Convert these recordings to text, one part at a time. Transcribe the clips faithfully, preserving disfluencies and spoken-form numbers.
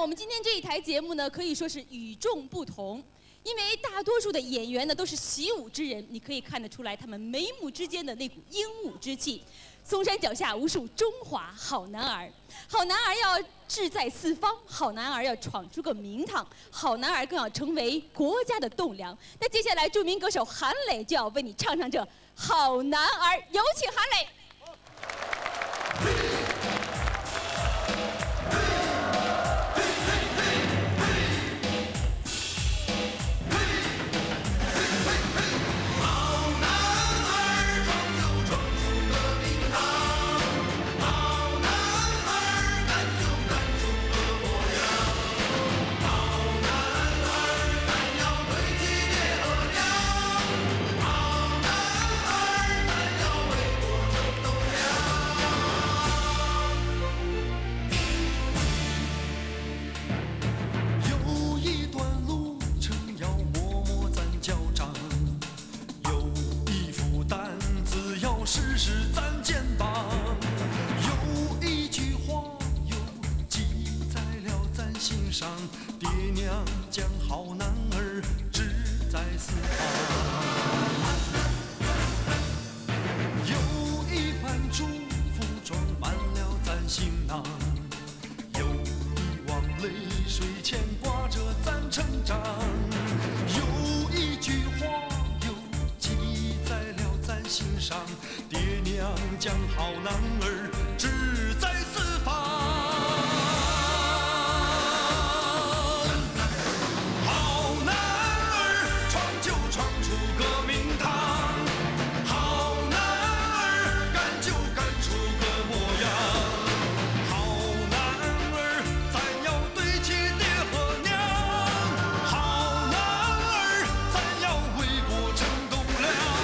们今天这一台节目呢，可以说是与众不同，因为大多数的演员呢都是习武之人，你可以看得出来他们眉目之间的那股英武之气。嵩山脚下无数中华好男儿，好男儿要志在四方，好男儿要闯出个名堂，好男儿更要成为国家的栋梁。那接下来，著名歌手韩磊就要为你唱唱这《好男儿》，有请韩磊。 时时咱肩膀，有一句话又记在了咱心上，爹娘将好男儿志在四方。有一番祝福装满了咱行囊，有一汪泪水牵挂着咱成长，有一句话又记在了咱心上。 爹娘将好男儿志在四方，好男儿闯就闯出个名堂，好男儿干就干出个模样，好男儿咱要对起爹和娘，好男儿咱要为国争栋梁。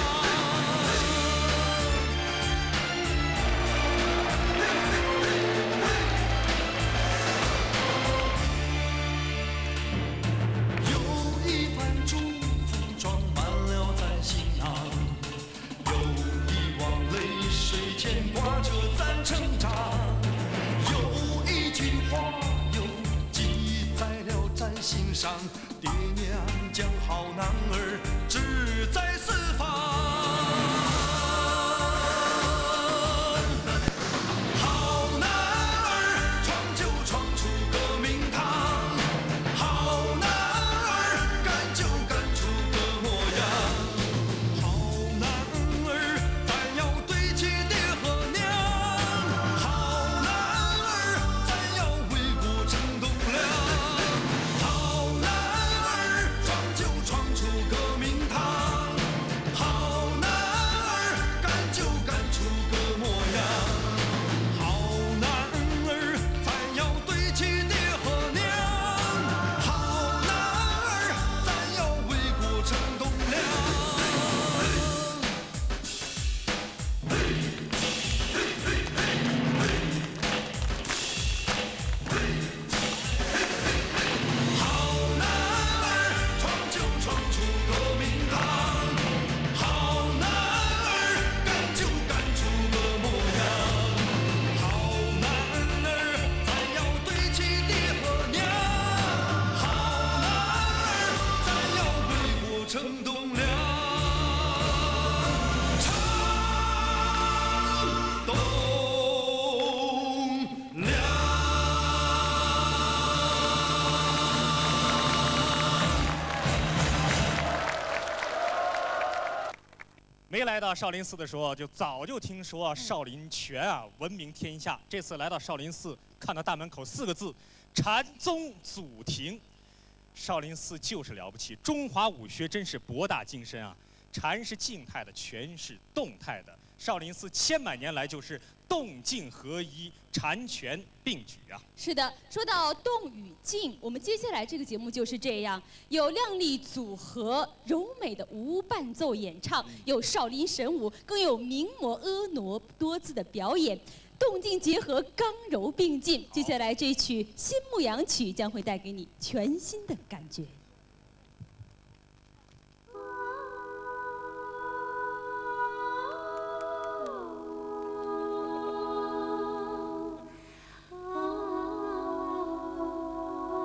牵挂着咱成长，有一句话又记在了咱心上，爹娘将好男儿志在四方。好男儿闯就闯出个名堂，好男儿干就干出个模样，好男儿咱要对起。 成栋梁，成栋梁。 没来到少林寺的时候，就早就听说少林拳啊闻名天下。这次来到少林寺，看到大门口四个字“禅宗祖庭”。 少林寺就是了不起，中华武学真是博大精深啊！禅是静态的，拳是动态的。少林寺千百年来就是动静合一，禅拳并举啊！ 是的，说到动与静，我们接下来这个节目就是这样：有靓丽组合、柔美的无伴奏演唱，有少林神武，更有名模婀娜多姿的表演。 动静结合，刚柔并进。接下来这一曲《新牧羊曲》将会带给你全新的感觉。 啊。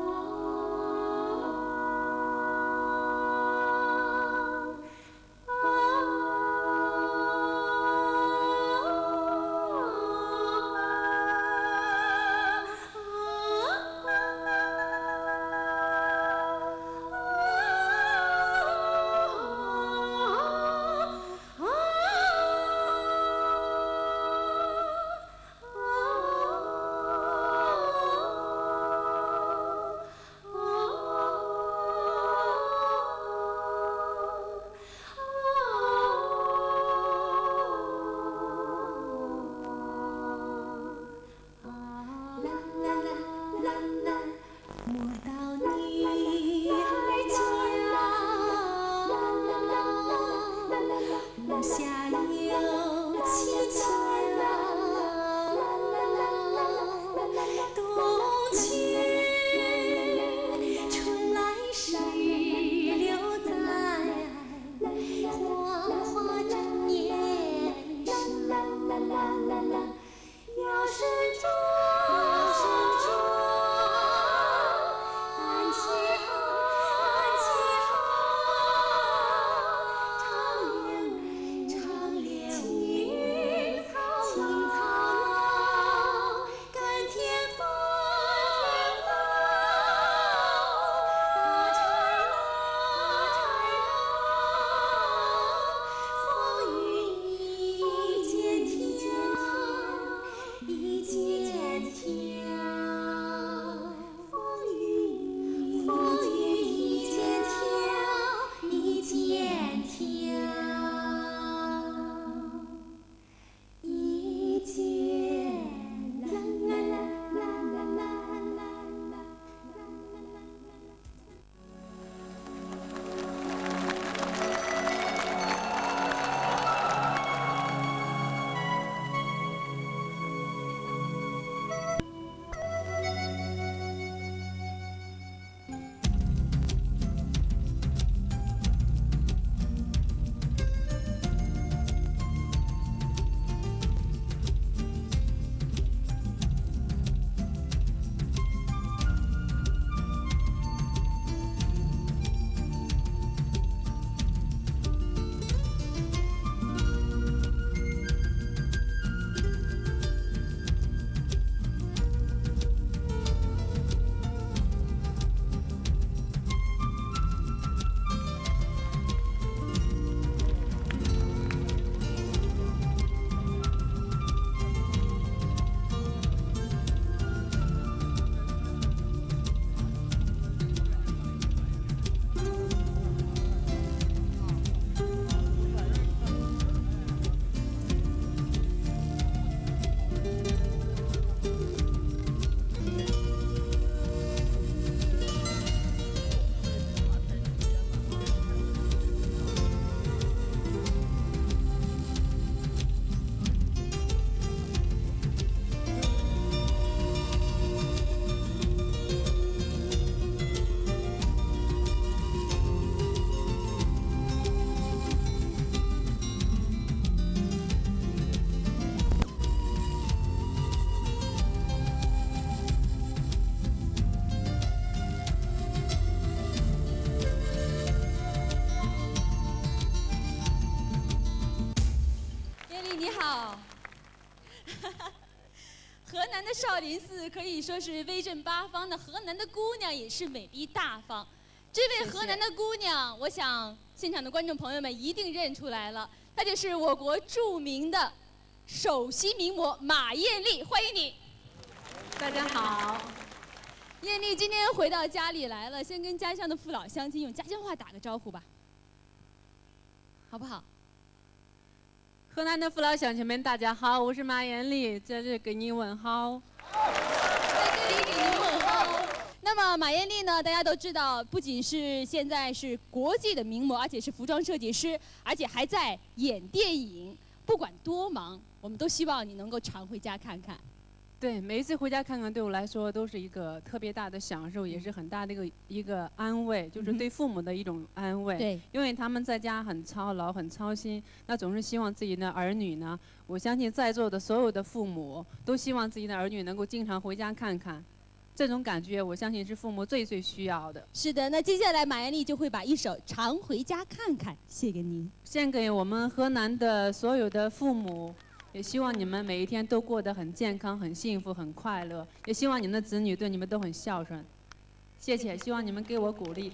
少林寺可以说是威震八方，那河南的姑娘也是美丽大方。这位河南的姑娘，我想现场的观众朋友们一定认出来了，她就是我国著名的首席名模马艳丽，欢迎你。 大家好。 艳丽今天回到家里来了，先跟家乡的父老乡亲用家乡话打个招呼吧，好不好？ 河南的父老乡亲们，大家好，我是马艳丽，在这给您问好。 在这里给您问好。那么马艳丽呢，大家都知道，不仅是现在是国际的名模，而且是服装设计师，而且还在演电影。不管多忙，我们都希望你能够常回家看看。 对，每一次回家看看，对我来说都是一个特别大的享受，也是很大的一个一个安慰，就是对父母的一种安慰。 对， 因为他们在家很操劳、很操心，那总是希望自己的儿女呢，我相信在座的所有的父母都希望自己的儿女能够经常回家看看。这种感觉，我相信是父母最最需要的。 是的，那接下来马艳丽就会把一首《常回家看看》献给您， 献给我们河南的所有的父母。也希望你们每一天都过得很健康、很幸福、很快乐。也希望你们的子女对你们都很孝顺。谢谢，希望你们给我鼓励。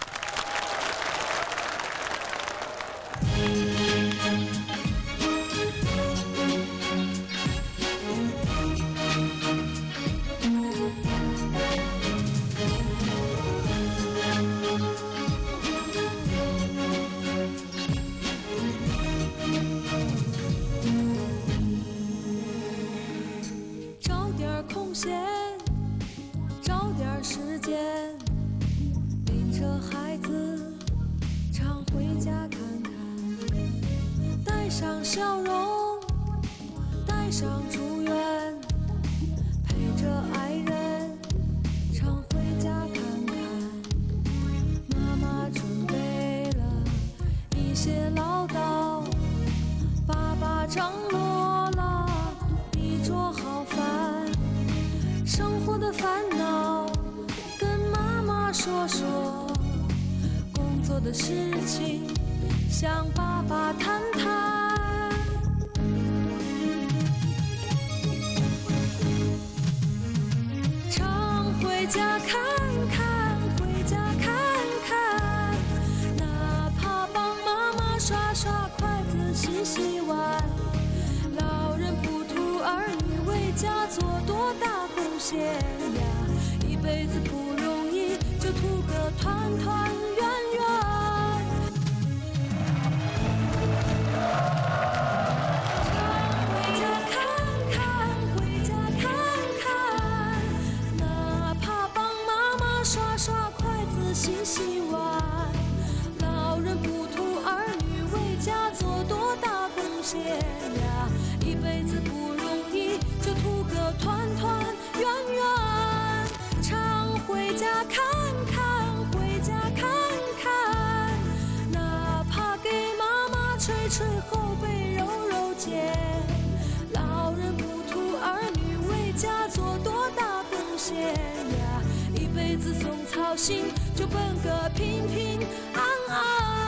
找点时间，领着孩子常回家看看，带上笑容，带上祝愿，陪着爱人常回家看看。妈妈准备了一些唠叨，爸爸张罗了一桌好饭。生活的烦恼跟妈妈说说，工作的事情向爸爸谈谈。常回家看看，回家看看，哪怕帮妈妈刷刷筷子、洗洗碗，老人不图儿女为家做多大贡献呀，一辈子不容易，就图个团团圆圆。常回家看看，回家看看，哪怕帮妈妈刷刷筷子、洗洗碗，老人不图儿女为家做多大贡献呀，一辈子不容易，就图个团团圆圆。常回家看看，回家看看，哪怕给妈妈捶捶后背、揉揉肩，老人不图儿女为家做多大贡献呀，一辈子总操心，就奔个平平安安。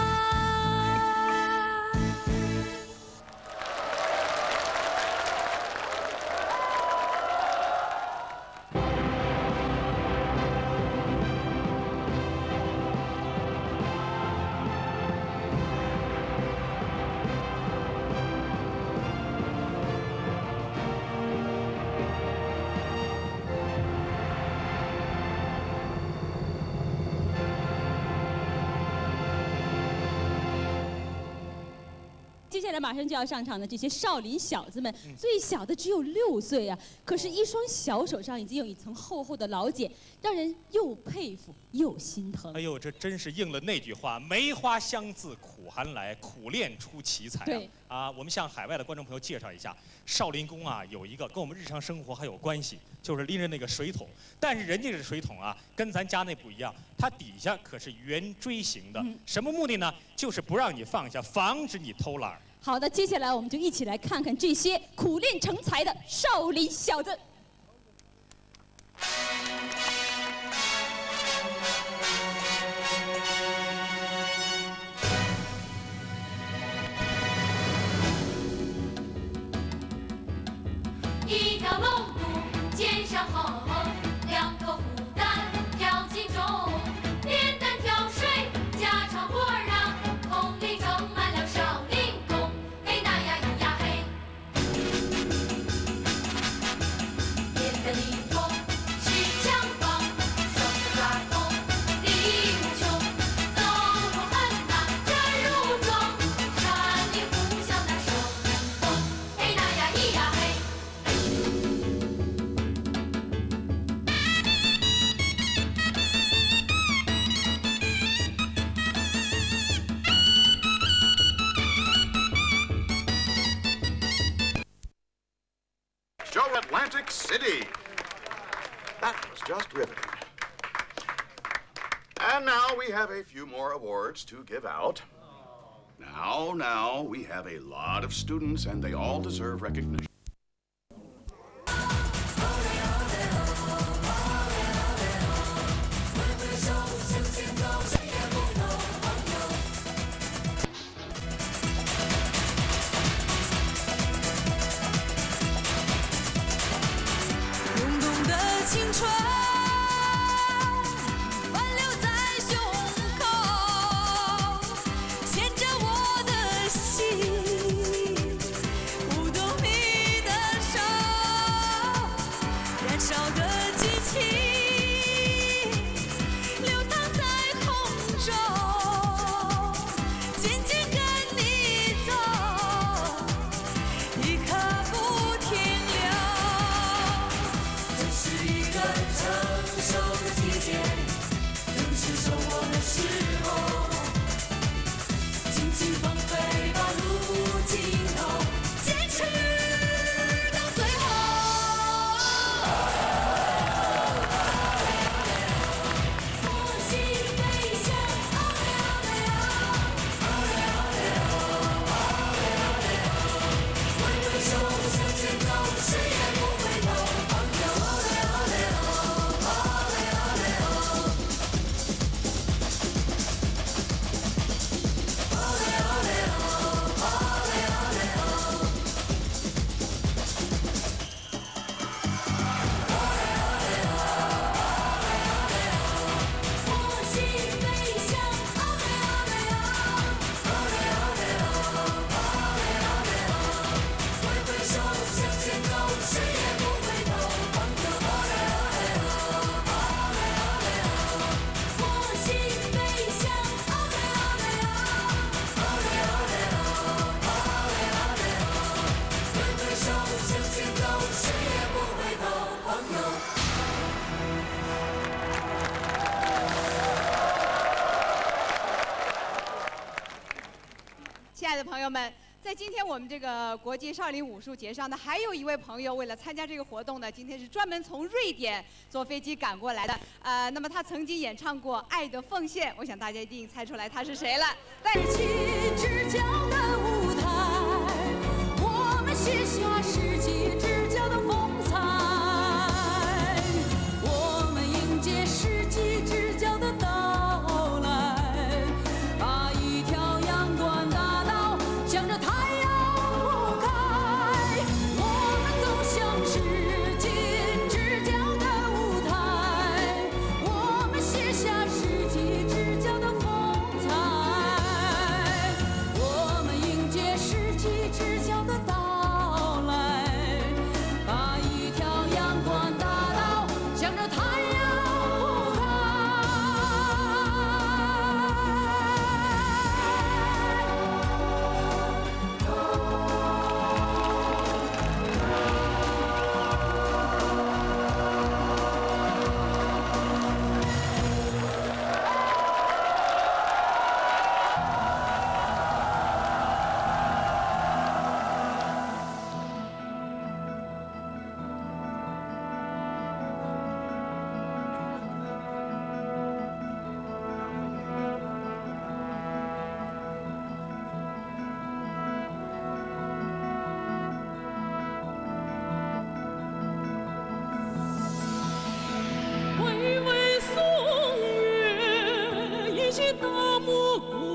接下来马上就要上场的这些少林小子们，最小的只有六岁啊，可是，一双小手上已经有一层厚厚的老茧，让人又佩服又心疼。 哎呦，这真是应了那句话：梅花香自苦寒来，苦练出奇才啊！ 对啊，我们向海外的观众朋友介绍一下，少林宫啊有一个跟我们日常生活还有关系，就是拎着那个水桶。但是人家这水桶啊，跟咱家那不一样，它底下可是圆锥形的。 嗯、什么目的呢？就是不让你放下，防止你偷懒。 好的，接下来我们就一起来看看这些苦练成才的少林小子。 一条龙。 That was just riveting. And now we have a few more awards to give out. Now, now, we have a lot of students, and they all deserve recognition. 亲爱的朋友们，在今天我们这个国际少林武术节上呢，还有一位朋友为了参加这个活动呢，今天是专门从瑞典坐飞机赶过来的。呃，那么他曾经演唱过《爱的奉献》，我想大家一定猜出来他是谁了。但是之交的舞台，我们写下世纪之交的风采，我们迎接世纪之交的到来，把一条阳关大道向着太阳铺开，我们走向世纪之交的舞台，我们写下世纪之交的风采，我们迎接世纪之交的到来，把一条阳关大道向着太阳铺开。巍巍松月，一袭大漠孤